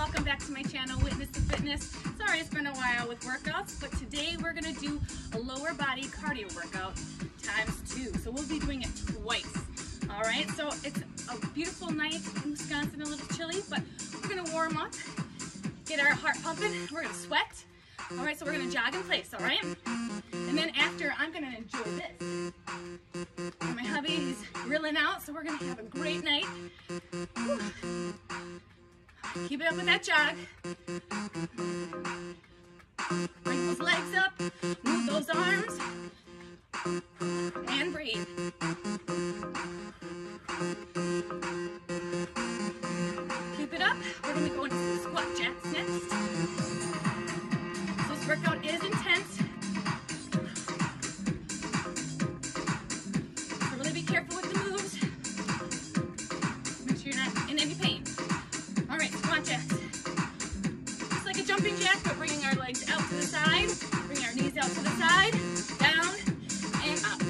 welcome back to my channel, Witness to Fitness. Sorry it's been a while with workouts, but today we're going to do a lower body cardio workout ×2. So we'll be doing it twice. Alright, so it's a beautiful night in Wisconsin, a little chilly, but we're going to warm up, get our heart pumping, we're going to sweat. Alright, so we're going to jog in place, alright? And then after, I'm going to enjoy this. And my hubby is grilling out, so we're going to have a great night. Whew. Keep it up with that jog. Bring those legs up, move those arms, and breathe. Keep it up. We're going to go into some squat jacks next. This workout is intense. So really be careful with the moves. Make sure you're not in any pain. Alright, squat jacks. Just like a jumping jack, but bringing our legs out to the side, bring our knees out to the side, down, and up.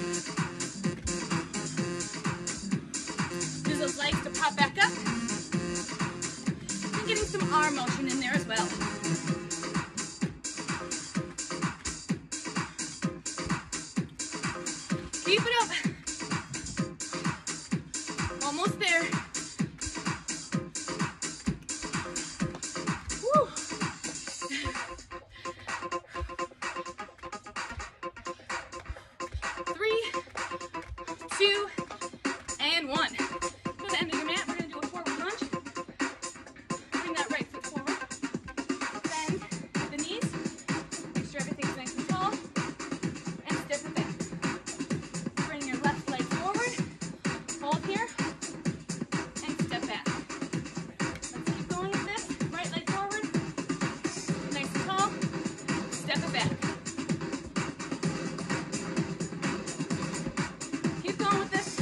Use those legs to pop back up. And getting some arm motion in there as well. Keep it up. Almost there. Woo. 3, 2, and 1. To the end of your mat, we're going to do a forward lunge. Bring that right foot forward. Bend the knees. Make sure everything's nice and tall. And step it back. Bring your left leg forward. Hold here. And step back. Let's keep going with this. Right leg forward. Nice and tall. Step it back. Keep going with this.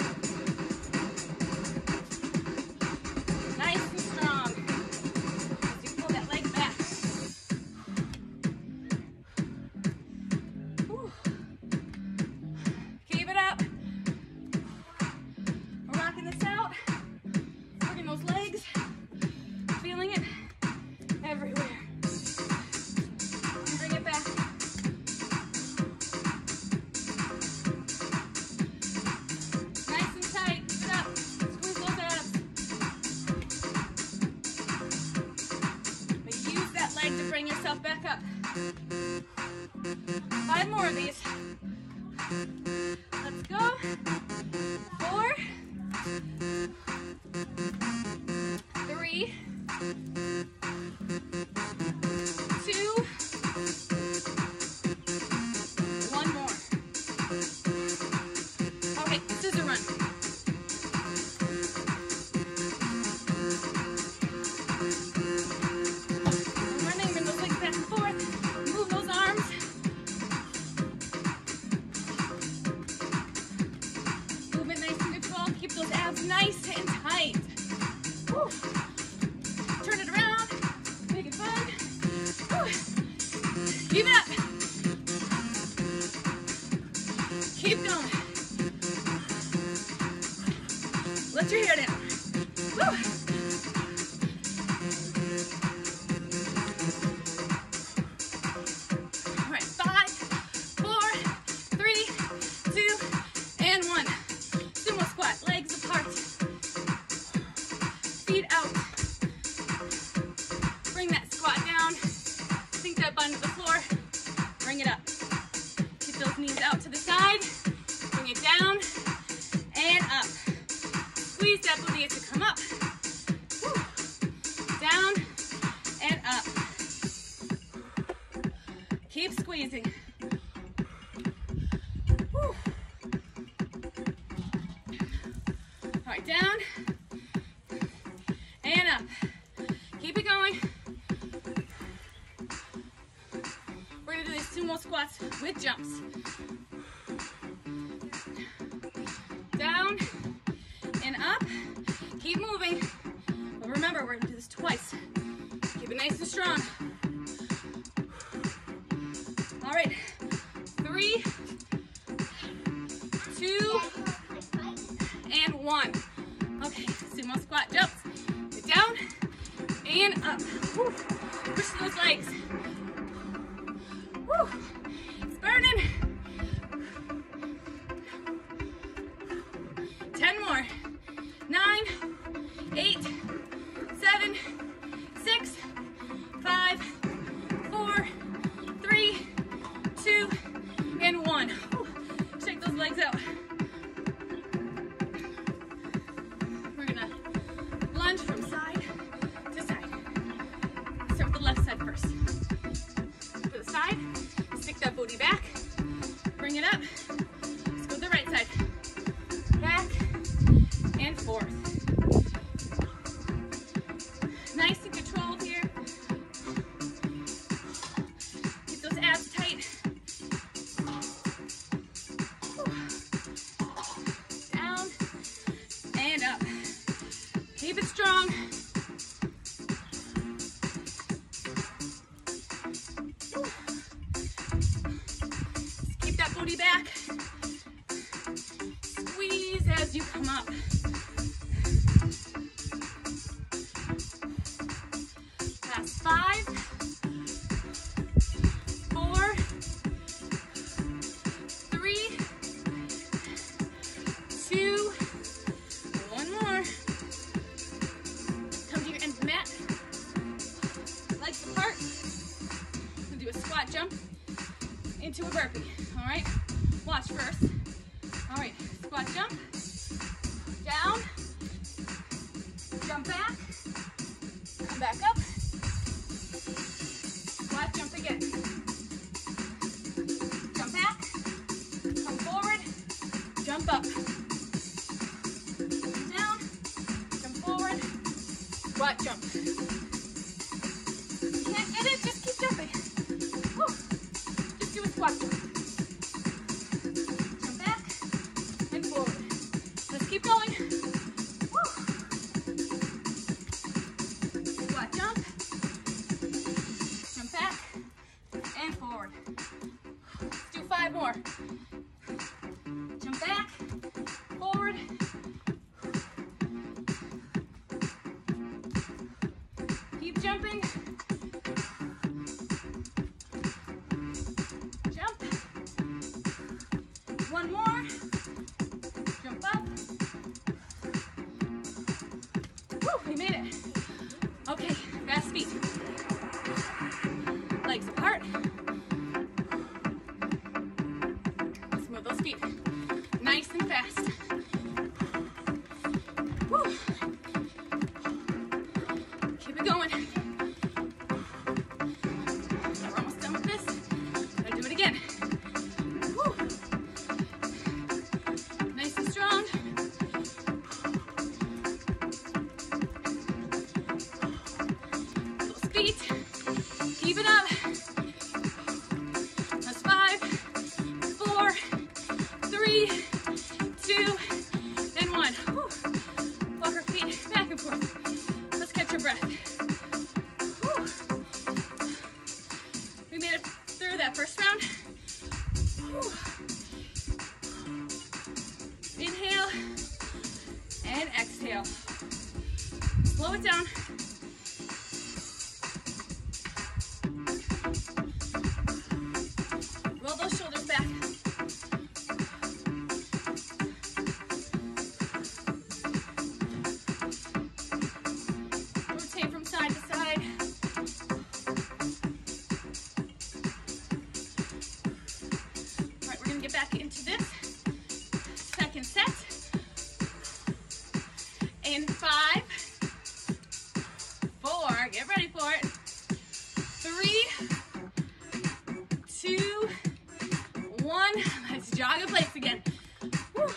Nice and strong. As you pull that leg back. Whew. Keep it up. We're rocking this out. Working those legs. Feeling it everywhere. Bring it back. Nice and tight. Keep it up. Squeeze those abs. But use that leg to bring yourself back up. 5 more of these. Let's go. 4, 3, 2, 1 more. Okay, scissor run. I'm running, bring those legs back and forth. Move those arms. Movement nice and controlled. Keep those abs nice and tight. Woo. Turn it around. Make it fun. Woo. Keep it up. Keep going. Let your hair down. Woo. All right, 5, 4, 3, 2, and 1. Sumo squat, legs apart. Feet out. Bring that squat down. Sink that butt into the floor. Bring it up. Keep those knees out to the side. Bring it down and up. Squeeze that booty to come up. Woo. Down and up. Keep squeezing. Woo. All right, down and up. Keep it going. We're going to do these sumo squats with jumps. Down and up. Keep moving. But remember, we're going to do this twice. Keep it nice and strong. All right. 3, 2, and 1. Okay, sumo squat jumps. Get down and and up. Woo. Push those legs. Woo. It's burning. 10 more. 9, 8, 7, 6, 5, 4, 3, 2, and 1. Woo. Shake those legs out. We're gonna lunge from side to side. Start with the left side first. To the side, stick that booty back, bring it up. Let's go to the right side. Back and forth. Nice and controlled here. Keep those abs tight. Down and up. Keep it strong. Keep that booty back. Squeeze as you come up. Last 5, 4, 3, 2, 1 more. Come to your end of the mat. Legs apart. We'll do a squat jump into a burpee. All right? Watch first. All right, squat jump. Down. Jump back. Come back up. Squat jump again. Jump back. Come forward. Jump up. Down. Jump forward. Squat jump. Can't get it, just keep jumping. Woo. Just do a squat jump. Jump back and forward. Let's keep going. Woo. Squat jump. Jump back and forward. Let's do 5 more. Jump back, forward. Keep jumping. Jump. 1 more. Jump up. Woo, we made it. Okay, fast feet. Legs apart. Let's move those feet. Nice and fast. Woo. Keep it going. We're almost done with this. Gotta do it again. Woo. Nice and strong. Those feet. Keep it up. That's 5, 4, 3, 2, and 1. Woo. Walk our feet back and forth. Let's catch our breath. Woo. We made it through that first round. Woo. Inhale and exhale. Slow it down. Roll those shoulders back. Rotate from side to side. All right, we're gonna get back into this second set. In 5, 4, get ready for it. 3, 2, 1. Let's jog in place again. Woo.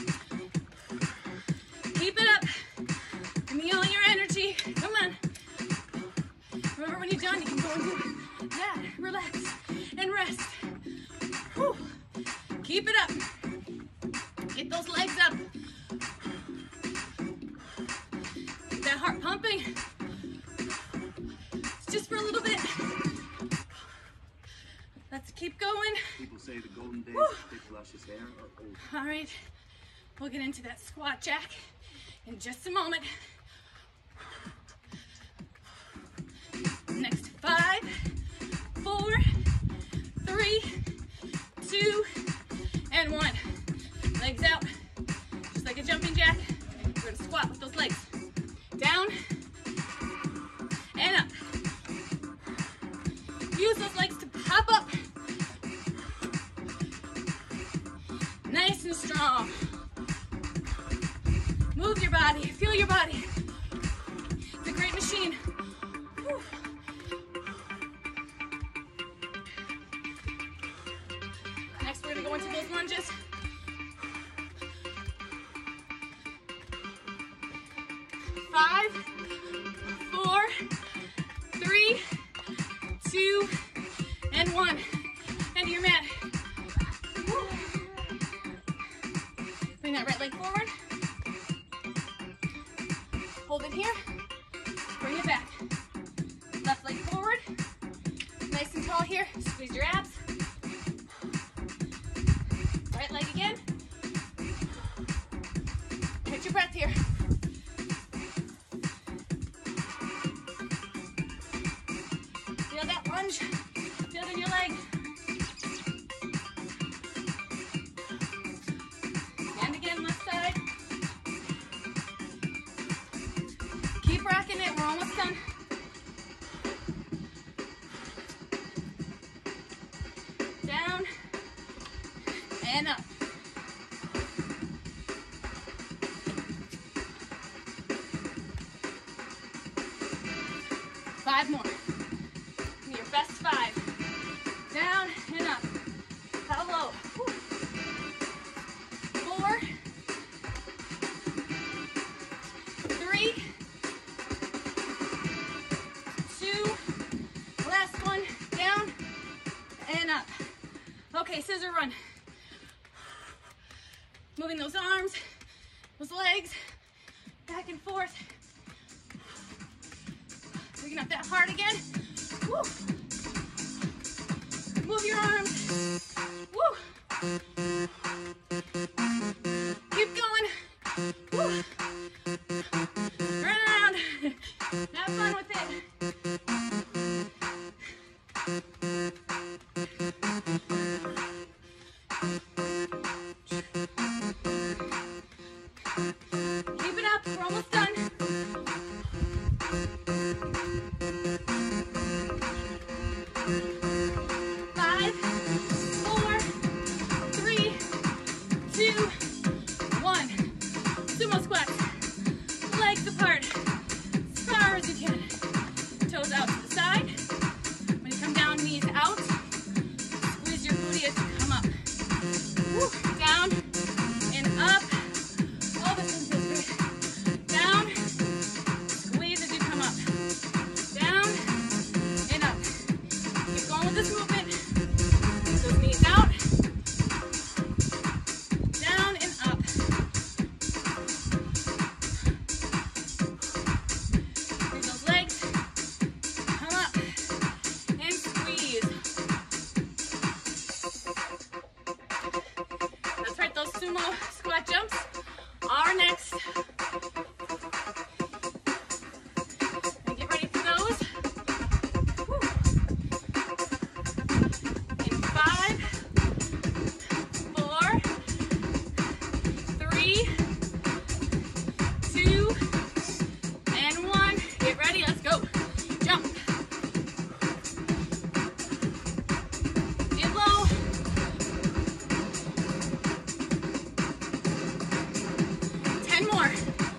Keep it up. Give me all your energy. Come on. Remember, when you're done, you can go and do that. Relax and rest. Woo. Keep it up. Get those legs up. Get that heart pumping. It's just for a little bit. Let's keep going. People say the golden days Woo. of big luscious hair are over. All right, we'll get into that squat jack in just a moment. one. Into your mat. Woo. Bring that right leg forward. Hold it here. Bring it back. Left leg forward. Nice and tall here. Squeeze your abs. Right leg again. Catch your breath here. Feel that lunge. Feel it in your leg. And again, left side. Keep rocking it. We're almost done. Down and up. Five more. Your best five. Down and up. How low? Whew. 4, 3, 2, last one. Down and up. Okay, scissor run. Moving those arms, those legs, back and forth. Picking up that heart again. Woo. Move your arms. Woo. Keep going. Woo. Run around. Have fun with it. Keep it up. We're almost done. 5, 4, 3, 2, 1. Sumo squats. Legs apart. As far as you can. Toes out to the side. When you come down, knees out. Squeeze your gluteus to come up. Woo. Down and up. Oh, this one feels good. Down. Squeeze as you come up. Down and up. Keep going with this movement. Those knees out. Down and up. Bring those legs. Come up and squeeze. That's right, those sumo squat jumps are next. And get ready for those. Woo. In 5, 4, 3, 2, and 1. Get ready, let's go. Jump. Get low. 10 more.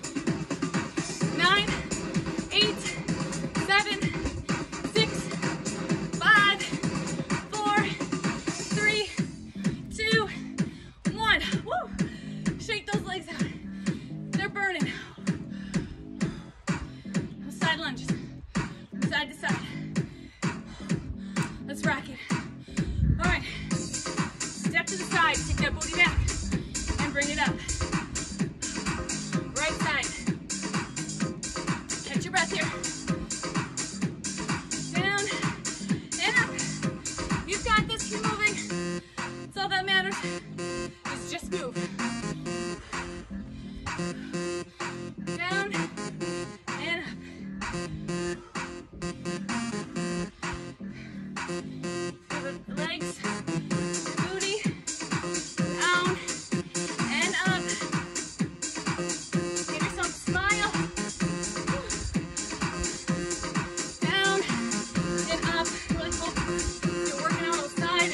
9, 8, 7, 6, 5, 4, 3, 2, 1. Woo! Shake those legs out. They're burning. Side lunges. Side to side. Let's rock it. All right. Step to the side. Take that booty back and bring it up. Right side. Catch your breath here. Down and up. You've got this. Keep moving. That's all that matters. Is just move. Down and up. Feel the legs, booty, down and up. Give yourself a smile. Down and up. Really cool. You're working out outside.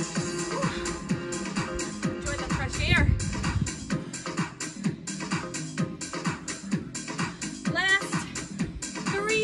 Enjoy the fresh air. Last 3,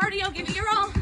cardio, give it your all.